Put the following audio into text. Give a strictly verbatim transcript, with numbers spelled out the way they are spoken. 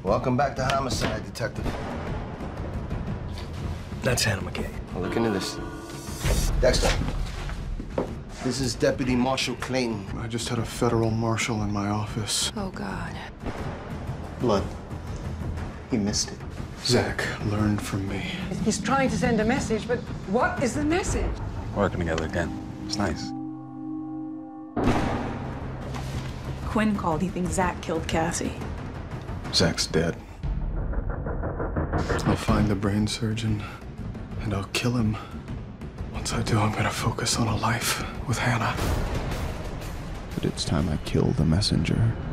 Welcome back to homicide, Detective. That's Hannah McKay. I'll look into this. Dexter. This is Deputy Marshal Clayton. I just had a federal marshal in my office. Oh, God. Blood. He missed it. Zach learned from me. He's trying to send a message, but what is the message? Working together again. It's nice. Quinn called. He thinks Zach killed Cassie. Zach's dead. I'll find the brain surgeon, and I'll kill him. Once I do, I'm gonna focus on a life with Hannah. But it's time I kill the messenger.